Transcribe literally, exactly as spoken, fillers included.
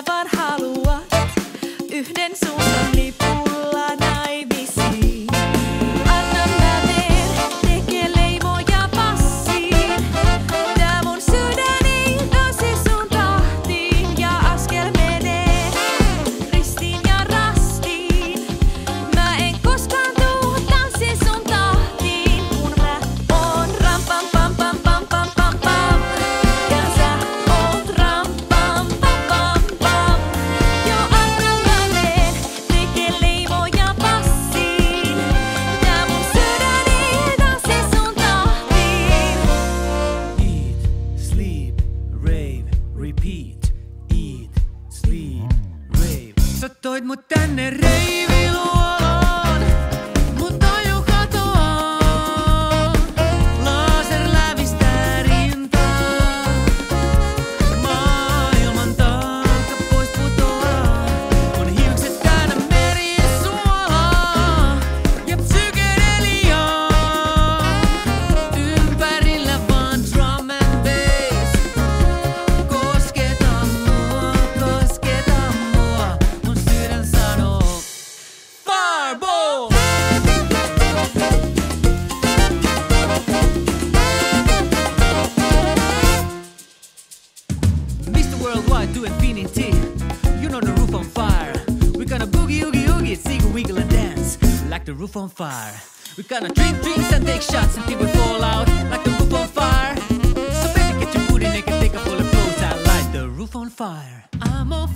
vaan haluat yhden suunnan lipulla naimisiin. Anna mä veen, tekee leimoja passiin. Tää mun sydäni nousee sun tahtiin ja askel menee ristiin ja rastiin. Mä en koskaan tuu tanssin sun tahtiin, kun mä oon ram pam pam pam pam pam pam pam. Ja sä oot ram pam pam pam pam. Jo anna mä veen, tekee leimoja passiin. Tää mun sydäni tanssii sun tahtiin. Eat, sleep, rave, repeat. Eat, sleep, rave. Sä toit mut tänne reiviluoloon, mut taju katoaa. Laser lävistää rintaa. Maailman taakka pois putoaa. Mun hiukset täynnä merisuolaa ja psykedeliaa. Ympärillä vaan drum and bass. Kosketa mua, kosketa mua. Mun sydän sanoo Fireball! Mister Worldwide to infinity. You know the roof on fire. We gonna boogie, oogie, oogie, sing, wiggle and dance like the roof on fire. We gonna drink drinks and take shots until we fall out like the roof on fire. So baby, get your booty naked, take a full of clothes out like the roof on fire. I'm on